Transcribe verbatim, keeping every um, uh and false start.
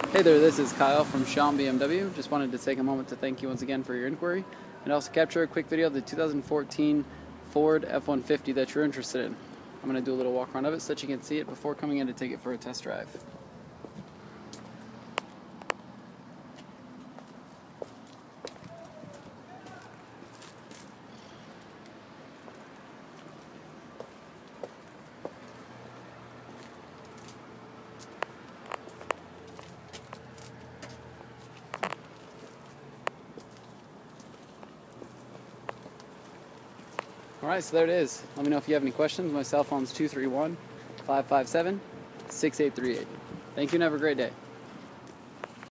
Hey there, this is Kyle from Sean B M W. Just wanted to take a moment to thank you once again for your inquiry and also capture a quick video of the two thousand fourteen Ford F one fifty that you're interested in. I'm going to do a little walk around of it so that you can see it before coming in to take it for a test drive. Alright, so there it is. Let me know if you have any questions. My cell phone is two three one, five five seven, six eight three eight. Thank you and have a great day.